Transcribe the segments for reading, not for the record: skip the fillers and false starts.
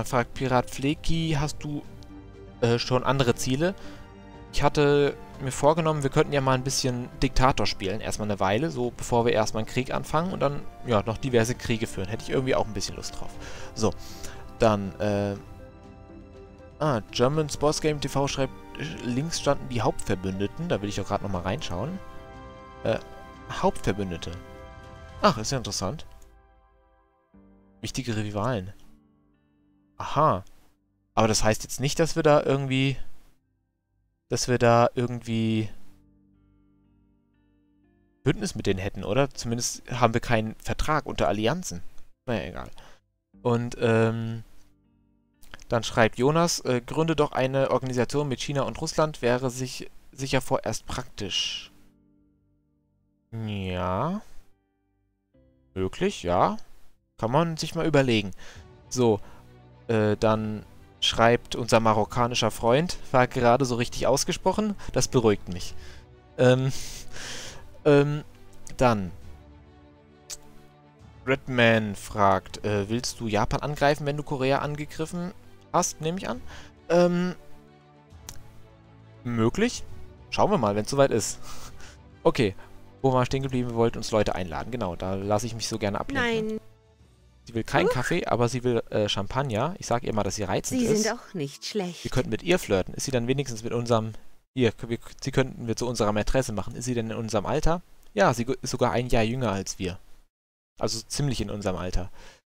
fragt Pirat Fleki, hast du schon andere Ziele? Ich hatte mir vorgenommen, wir könnten ja mal ein bisschen Diktator spielen. Erstmal eine Weile, so bevor wir erstmal einen Krieg anfangen und dann, ja, noch diverse Kriege führen. Hätte ich irgendwie auch ein bisschen Lust drauf. So, dann, German Sports Game TV schreibt, links standen die Hauptverbündeten. Da will ich auch gerade nochmal reinschauen. Hauptverbündete. Ach, ist ja interessant. Wichtige Rivalen. Aha. Aber das heißt jetzt nicht, dass wir da irgendwie Bündnis mit denen hätten, oder? Zumindest haben wir keinen Vertrag unter Allianzen. Naja, egal. Und, dann schreibt Jonas, gründe doch eine Organisation mit China und Russland, wäre sicher vorerst praktisch. Ja. Möglich, ja. Kann man sich mal überlegen. So, dann schreibt unser marokkanischer Freund, war gerade so richtig ausgesprochen, das beruhigt mich. Dann Redman fragt, willst du Japan angreifen, wenn du Korea angegriffen hast, nehme ich an? Möglich. Schauen wir mal, wenn es soweit ist. Okay, wo waren wir stehen geblieben? Wir wollten uns Leute einladen. Genau, da lasse ich mich so gerne ablenken. Nein. Sie will keinen Kaffee, aber sie will Champagner. Ich sage ihr mal, dass sie reizend ist. Sie sind auch nicht schlecht. Wir könnten mit ihr flirten. Ist sie dann wenigstens mit unserem... Hier, sie könnten wir zu unserer Mätresse machen. Ist sie denn in unserem Alter? Ja, sie ist sogar ein Jahr jünger als wir. Also ziemlich in unserem Alter.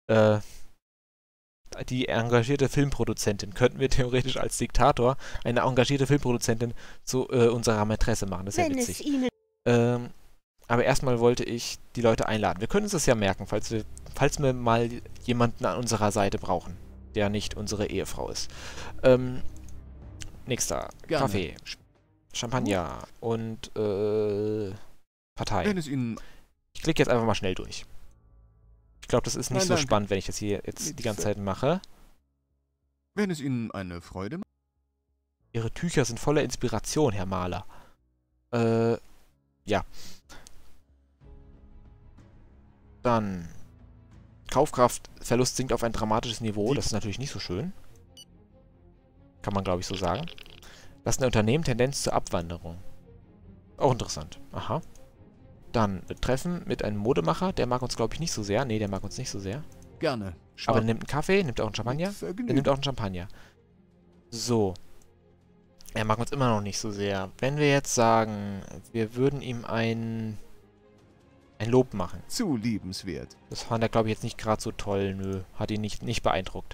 Die engagierte Filmproduzentin. Könnten wir theoretisch als Diktator eine engagierte Filmproduzentin zu unserer Mätresse machen. Das ist ja witzig. Aber erstmal wollte ich die Leute einladen. Wir können uns das ja merken, falls wir mal jemanden an unserer Seite brauchen, der nicht unsere Ehefrau ist. Nächster. Gerne. Kaffee. Champagner. Und, Partei. Wenn es Ihnen... Ich klicke jetzt einfach mal schnell durch. Ich glaube, das ist nicht Nein, so danke. spannend, wenn ich das hier jetzt die ganze Zeit mache. Wenn es Ihnen eine Freude macht... Ihre Tücher sind voller Inspiration, Herr Maler. Ja. Dann Kaufkraftverlust sinkt auf ein dramatisches Niveau. Das ist natürlich nicht so schön. Kann man, glaube ich, so sagen. Lassen Unternehmen Tendenz zur Abwanderung. Auch interessant. Aha. Dann Treffen mit einem Modemacher. Der mag uns, glaube ich, nicht so sehr. Nee, der mag uns nicht so sehr. Gerne. Aber er nimmt einen Kaffee, nimmt auch einen Champagner. Er nimmt auch einen Champagner. So. Er mag uns immer noch nicht so sehr. Wenn wir jetzt sagen, wir würden ihm ein Lob machen. Zu liebenswert. Das fand er, glaube ich, jetzt nicht gerade so toll. Nö, hat ihn nicht beeindruckt.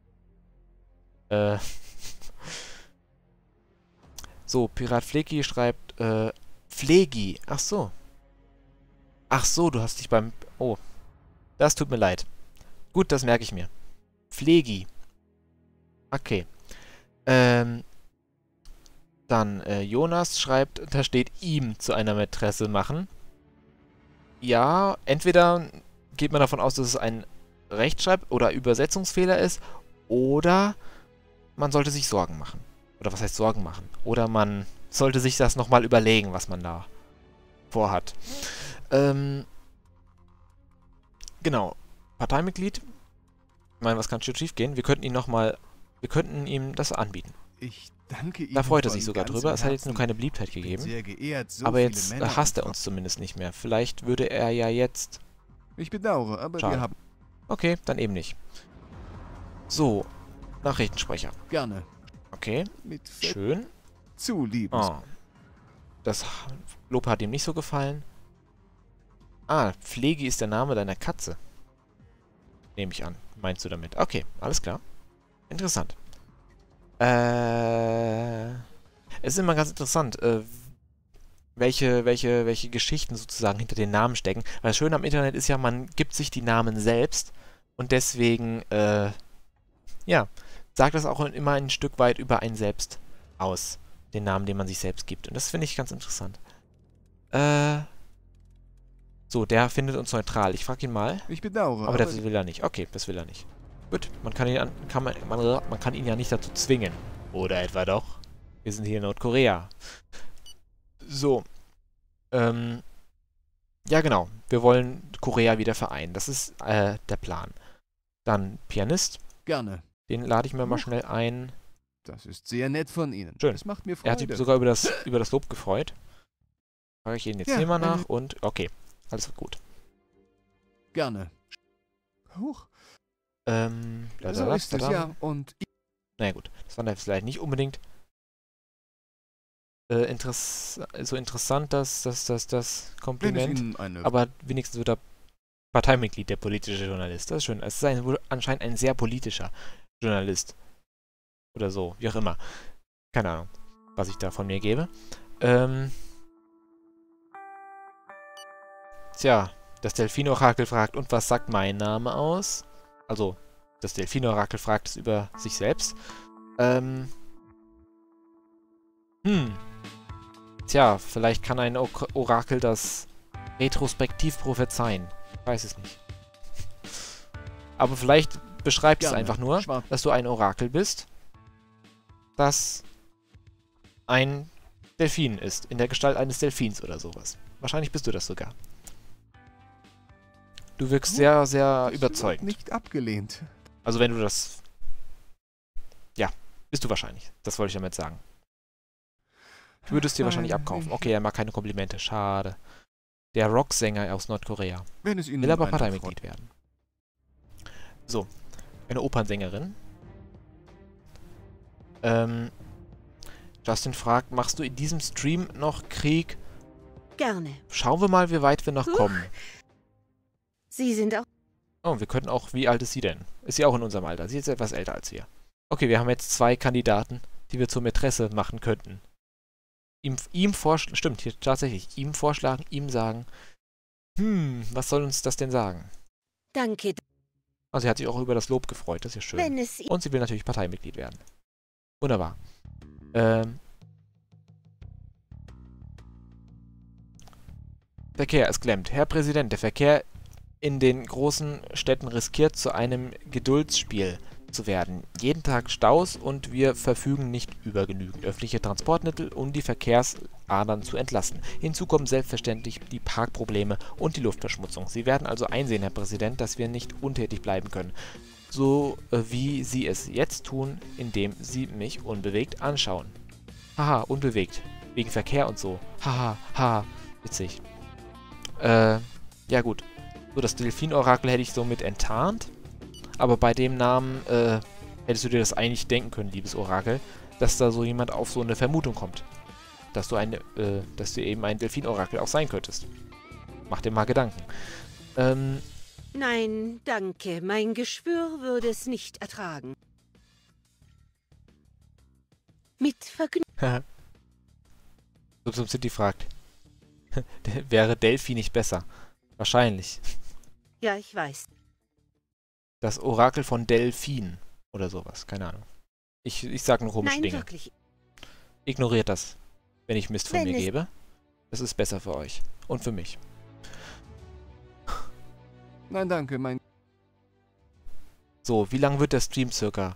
So, Pirat Fleki schreibt, Pflegi. Ach so. Ach so, du hast dich beim... Oh. Das tut mir leid. Gut, das merke ich mir. Pflegi. Okay. Dann, Jonas schreibt, da steht ihm zu einer Mätresse machen. Ja, entweder geht man davon aus, dass es ein Rechtschreib- oder Übersetzungsfehler ist, oder man sollte sich Sorgen machen. Oder was heißt Sorgen machen? Oder man sollte sich das nochmal überlegen, was man da vorhat. Genau. Parteimitglied. Ich meine, was kann schon schief gehen? Wir könnten ihm das anbieten. Ich danke Ihnen. Da freut er von sich sogar ganzem drüber. Es hat jetzt nur Herzen. keine Beliebtheit Ich bin gegeben. sehr geehrt, so Aber viele jetzt Männer hasst er und uns zumindest nicht mehr. Vielleicht würde er ja jetzt... Ich bedauere, aber Schade. wir haben... Okay, dann eben nicht. So. Nachrichtensprecher. Gerne. Okay, Mit Fett schön. zu liebenswert. Oh. Das Lob hat ihm nicht so gefallen. Ah, Pflegi ist der Name deiner Katze. Nehme ich an. Meinst du damit? Okay, alles klar. Interessant. Es ist immer ganz interessant, welche Geschichten sozusagen hinter den Namen stecken. Weil das Schöne am Internet ist ja, man gibt sich die Namen selbst und deswegen, ja, sagt das auch immer ein Stück weit über einen selbst aus. Den Namen, den man sich selbst gibt. Und das finde ich ganz interessant. So, der findet uns neutral. Ich frage ihn mal. Ich bedauere, Aber das will er nicht. Okay, das will er nicht. Gut, man kann ihn ja nicht dazu zwingen. Oder etwa doch? Wir sind hier in Nordkorea. So. Ja, genau. Wir wollen Korea wieder vereinen. Das ist der Plan. Dann Pianist. Gerne. Den lade ich mir mal Huch. schnell ein. Das ist sehr nett von Ihnen. Schön. Das macht mir Er hat Freude. sich sogar über das Lob gefreut. Frage ich ihn jetzt Ja, hier mal nach und okay, alles gut. Gerne. Huch, so Ladada, ist es, tada. ja. Und Naja gut, das war dann vielleicht nicht unbedingt so interessant, das Kompliment. Ihnen eine... Aber wenigstens wird er Parteimitglied, der politische Journalist. Das ist schön. Es ist wohl anscheinend ein sehr politischer Journalist. Oder so, wie auch immer. Keine Ahnung, was ich da von mir gebe. Tja, das Delfin-Orakel fragt, und was sagt mein Name aus? Also, das Delfin-Orakel fragt es über sich selbst. Tja, vielleicht kann ein Orakel das retrospektiv prophezeien. Ich weiß es nicht. Aber vielleicht beschreibt es Gerne. einfach nur, Schwarz. dass du ein Orakel bist, das ein Delfin ist, in der Gestalt eines Delfins oder sowas. Wahrscheinlich bist du das sogar. Du wirkst sehr, sehr Das überzeugend. wird nicht abgelehnt. Also wenn du das... Ja, bist du wahrscheinlich. Das wollte ich damit sagen. Du würdest dir wahrscheinlich Nein, abkaufen. ich- Okay, er mag keine Komplimente. Schade. Der Rocksänger aus Nordkorea. Wenn es Ihnen Will aber eine Parteimitglied werden. So. Eine Opernsängerin. Justin fragt, machst du in diesem Stream noch Krieg? Gerne. Schauen wir mal, wie weit wir noch Huch. kommen. Sie sind auch... Oh, wir könnten auch... Wie alt ist sie denn? Ist sie auch in unserem Alter? Sie ist etwas älter als wir. Okay, wir haben jetzt 2 Kandidaten, die wir zur Mätresse machen könnten. Ihm vorschlagen... Stimmt, hier tatsächlich. Ihm vorschlagen, ihm sagen... was soll uns das denn sagen? Danke. Also sie hat sich auch über das Lob gefreut, das ist ja schön. Wenn es... Und sie will natürlich Parteimitglied werden. Wunderbar. Verkehr, es klemmt. Herr Präsident, der Verkehr in den großen Städten riskiert, zu einem Geduldsspiel zu werden. Jeden Tag Staus und wir verfügen nicht über genügend öffentliche Transportmittel, um die Verkehrsadern zu entlasten. Hinzu kommen selbstverständlich die Parkprobleme und die Luftverschmutzung. Sie werden also einsehen, Herr Präsident, dass wir nicht untätig bleiben können. So wie Sie es jetzt tun, indem Sie mich unbewegt anschauen. Haha, unbewegt. Wegen Verkehr und so. Haha, haha. Witzig. Ja gut. So, das Delfin-Orakel hätte ich somit enttarnt. Aber bei dem Namen, hättest du dir das eigentlich denken können, liebes Orakel, dass da so jemand auf so eine Vermutung kommt. Dass du eben ein Delfin-Orakel auch sein könntest. Mach dir mal Gedanken. Nein, danke. Mein Geschwür würde es nicht ertragen. Mit Vergnügen. Subsum City fragt. Wäre Delphi nicht besser? Wahrscheinlich. Ja, ich weiß. Das Orakel von Delphin. Oder sowas. Keine Ahnung. Ich sag nur komische Nein, Dinge. wirklich. Ignoriert das, wenn ich Mist von Wenn mir es- gebe. Das ist besser für euch. Und für mich. Nein, danke, mein... So, wie lang wird der Stream circa?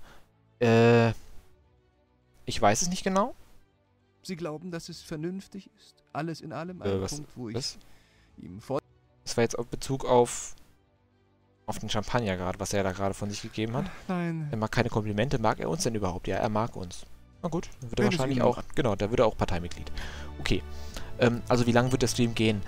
Ich weiß es nicht genau. Sie glauben, dass es vernünftig ist? Alles in allem ein Was? Punkt, wo ich Was? ihm voll... Das war jetzt auf Bezug auf den Champagner gerade, was er da gerade von sich gegeben hat. Nein, Er mag keine Komplimente. Mag er uns denn überhaupt? Ja, er mag uns. Na gut, dann wird er Wenn es wahrscheinlich ihm- auch... Genau, da wird er auch Parteimitglied. Okay. Also wie lang wird der Stream gehen?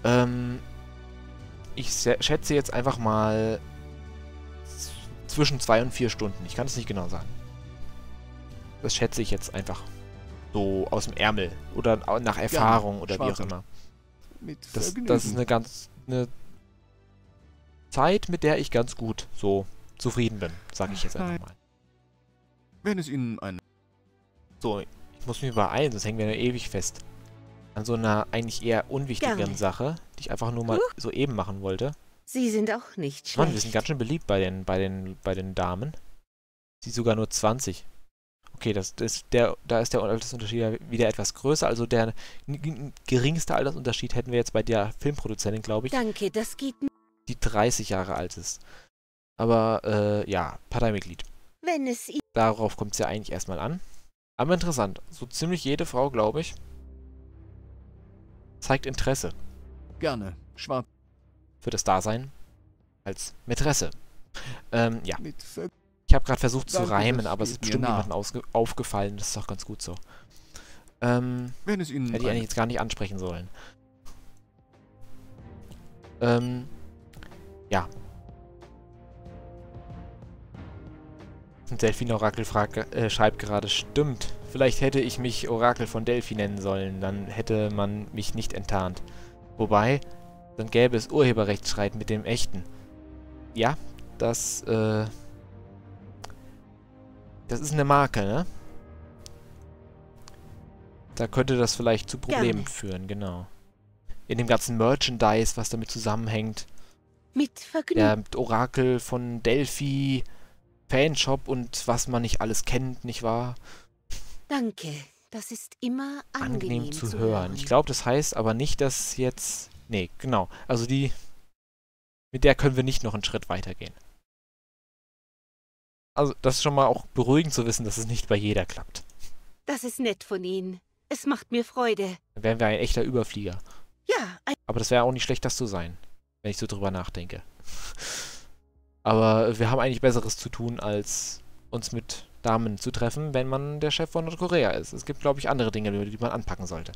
Ich schätze jetzt einfach mal zwischen 2 und 4 Stunden. Ich kann es nicht genau sagen. Das schätze ich jetzt einfach so aus dem Ärmel. Oder nach Erfahrung oder wie auch Schwarze. immer. mit Das Vergnügen. ist eine Zeit, mit der ich ganz gut so zufrieden bin, sage ich jetzt einfach Nein. mal. Wenn es Ihnen ein... So, ich muss mich beeilen, sonst hängen wir nur ewig fest. An so einer eigentlich eher unwichtigeren Gerne. Sache, die ich einfach nur mal soeben machen wollte. Sie sind auch nicht schlecht. Mann, wir sind ganz schön beliebt bei den Damen. Sie sogar nur 20. Okay, da ist der Altersunterschied ja wieder etwas größer. Also der geringste Altersunterschied hätten wir jetzt bei der Filmproduzentin, glaube ich, Danke, das geht... die 30 Jahre alt ist. Aber, ja, Parteimitglied. Wenn es... Darauf kommt es ja eigentlich erstmal an. Aber interessant. So ziemlich jede Frau, glaube ich, zeigt Interesse Gerne. Schwarz. für das Dasein als Mätresse. Ja. Mit Ver... Ich habe gerade versucht zu Danke, reimen, das aber es ist geht mir bestimmt nach. niemandem aufgefallen. Das ist auch ganz gut so. Wenn es Ihnen Hätte ich eigentlich jetzt gar nicht ansprechen sollen. Ja. Und Delfin-Orakel schreibt gerade, stimmt. Vielleicht hätte ich mich Orakel von Delphi nennen sollen, dann hätte man mich nicht enttarnt. Wobei, dann gäbe es Urheberrechtsstreit mit dem echten. Ja, das ist eine Marke, ne? Da könnte das vielleicht zu Problemen Gerne. führen, genau. In dem ganzen Merchandise, was damit zusammenhängt. Mit Vergnügen. Der Orakel von Delphi, Fanshop und was man nicht alles kennt, nicht wahr? Danke. Das ist immer Angenehm zu hören. Ich glaube, das heißt aber nicht, dass jetzt... Nee, genau. Also die... Mit der können wir nicht noch einen Schritt weitergehen. Also das ist schon mal auch beruhigend zu wissen, dass es nicht bei jeder klappt. Das ist nett von Ihnen. Es macht mir Freude. Dann wären wir ein echter Überflieger. Ja, Aber das wäre auch nicht schlecht, das zu sein, wenn ich so drüber nachdenke. Aber wir haben eigentlich Besseres zu tun, als uns mit Damen zu treffen, wenn man der Chef von Nordkorea ist. Es gibt, glaube ich, andere Dinge, die man anpacken sollte.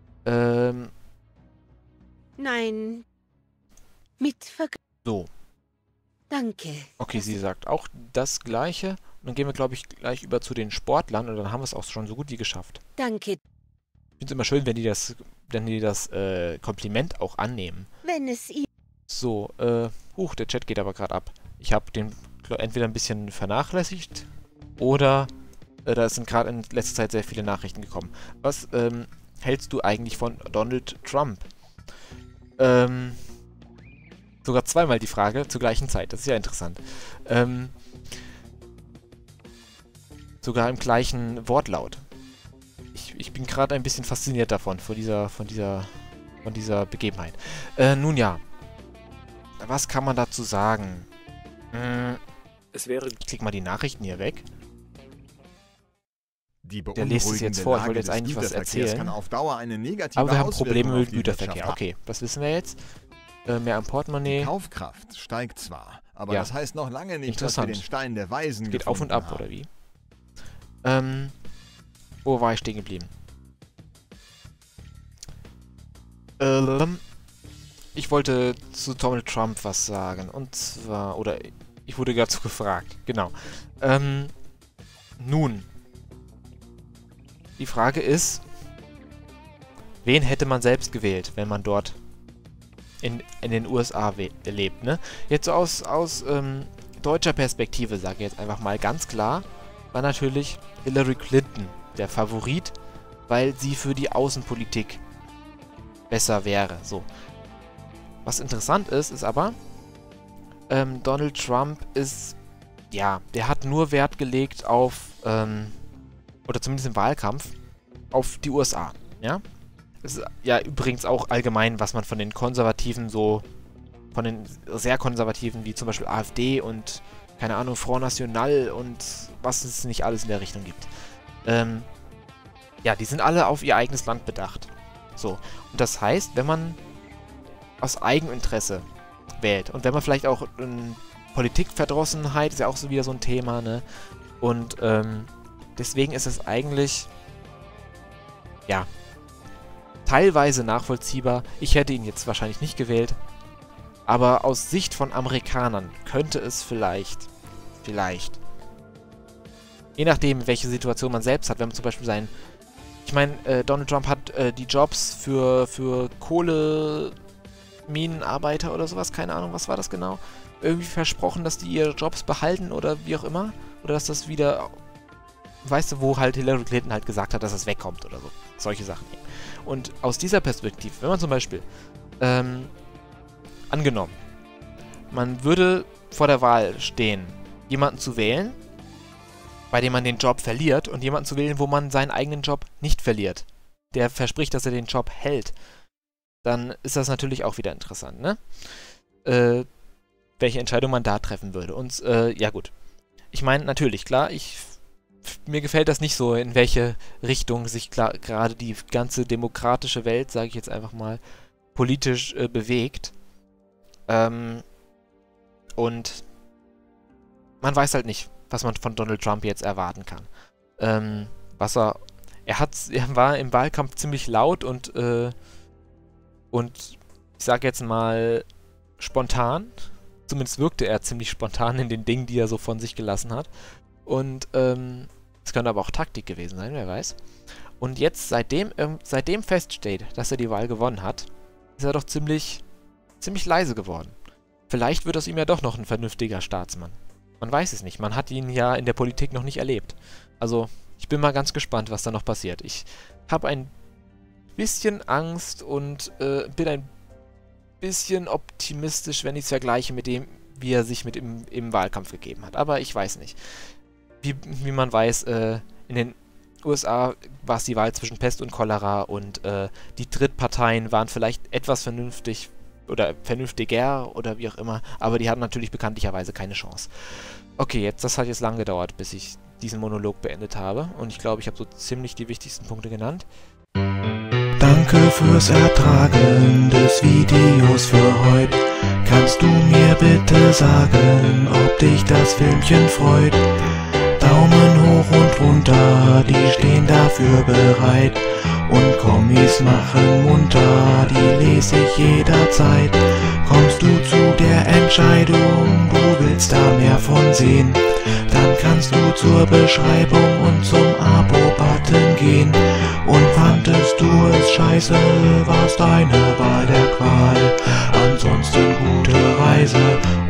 nein. Mit Vergnügen. So. Danke. Okay, sie sagt auch das Gleiche. Und dann gehen wir, glaube ich, gleich über zu den Sportlern und dann haben wir es auch schon so gut wie geschafft. Danke. Ich finde es immer schön, wenn die das Kompliment auch annehmen. Wenn es Ihnen... So, der Chat geht aber gerade ab. Ich habe den entweder ein bisschen vernachlässigt oder da sind gerade in letzter Zeit sehr viele Nachrichten gekommen. Was hältst du eigentlich von Donald Trump? Sogar zweimal die Frage zur gleichen Zeit. Das ist ja interessant. Sogar im gleichen Wortlaut. Ich bin gerade ein bisschen fasziniert davon, von dieser Begebenheit. Nun ja. Was kann man dazu sagen? Es wäre Ich klicke mal die Nachrichten hier weg. Die Der liest es jetzt vor. Ich wollte jetzt eigentlich was erzählen. Kann auf Dauer eine negative Aber wir haben Auswirkung Probleme auf mit die Güterverkehr. Wirtschaft Okay, was wissen wir jetzt? Mehr am Die Portemonnaie. Kaufkraft steigt zwar, aber Ja. das heißt noch lange nicht, dass wir Interessant. den Stein der Weisen Geht auf und gefunden ab, haben. oder wie? Wo war ich stehen geblieben? Ich wollte zu Donald Trump was sagen. Und zwar, oder ich wurde dazu gefragt. Genau. Nun. Die Frage ist, wen hätte man selbst gewählt, wenn man dort in den USA lebt, ne? Jetzt so aus deutscher Perspektive, sage ich jetzt einfach mal ganz klar, war natürlich Hillary Clinton der Favorit, weil sie für die Außenpolitik besser wäre. So. Was interessant ist aber, Donald Trump ist, ja, der hat nur Wert gelegt auf, oder zumindest im Wahlkampf, auf die USA, ja? Das ist ja übrigens auch allgemein, was man von den Konservativen so, von den sehr Konservativen, wie zum Beispiel AfD und, keine Ahnung, Front National und was es nicht alles in der Richtung gibt. Ja, die sind alle auf ihr eigenes Land bedacht. So. Und das heißt, wenn man aus Eigeninteresse wählt und wenn man vielleicht auch Politikverdrossenheit ist ja auch so wieder so ein Thema, ne? Und deswegen ist es eigentlich, ja, teilweise nachvollziehbar. Ich hätte ihn jetzt wahrscheinlich nicht gewählt. Aber aus Sicht von Amerikanern könnte es vielleicht, je nachdem, welche Situation man selbst hat, wenn man zum Beispiel ich meine, Donald Trump hat die Jobs für Kohleminenarbeiter oder sowas, keine Ahnung, was war das genau? Irgendwie versprochen, dass die ihre Jobs behalten oder wie auch immer. Oder dass das wieder, weißt du, wo halt Hillary Clinton halt gesagt hat, dass es wegkommt oder so. Solche Sachen. Und aus dieser Perspektive, wenn man zum Beispiel, angenommen, man würde vor der Wahl stehen, jemanden zu wählen, bei dem man den Job verliert, und jemanden zu wählen, wo man seinen eigenen Job nicht verliert, der verspricht, dass er den Job hält, dann ist das natürlich auch wieder interessant, ne? Welche Entscheidung man da treffen würde. Und, ja gut. Ich meine, natürlich, klar, mir gefällt das nicht so, in welche Richtung sich gerade die ganze demokratische Welt, sage ich jetzt einfach mal, politisch bewegt. Und man weiß halt nicht, was man von Donald Trump jetzt erwarten kann. Er war im Wahlkampf ziemlich laut und ich sag jetzt mal spontan. Zumindest wirkte er ziemlich spontan in den Dingen, die er so von sich gelassen hat. Und es könnte aber auch Taktik gewesen sein, wer weiß. Und jetzt, seitdem feststeht, dass er die Wahl gewonnen hat, ist er doch ziemlich leise geworden. Vielleicht wird aus ihm ja doch noch ein vernünftiger Staatsmann. Man weiß es nicht. Man hat ihn ja in der Politik noch nicht erlebt. Also, ich bin mal ganz gespannt, was da noch passiert. Ich habe ein bisschen Angst und bin ein bisschen optimistisch, wenn ich es vergleiche mit dem, wie er sich im Wahlkampf gegeben hat. Aber ich weiß nicht. Wie man weiß, in den USA war es die Wahl zwischen Pest und Cholera und die Drittparteien waren vielleicht etwas vernünftig oder vernünftiger oder wie auch immer, aber die hatten natürlich bekanntlicherweise keine Chance. Okay, das hat jetzt lang gedauert, bis ich diesen Monolog beendet habe und ich glaube, ich habe so ziemlich die wichtigsten Punkte genannt. Danke fürs Ertragen des Videos für heute. Kannst du mir bitte sagen, ob dich das Filmchen freut? Daumen hoch und runter, die stehen dafür bereit. Und Kommis machen munter, die lese ich jederzeit. Kommst du zu der Entscheidung, du willst da mehr von sehen, dann kannst du zur Beschreibung und zum Abo-Button gehen. Und fandest du es scheiße, war's deine Wahl der Qual. Ansonsten gute Reise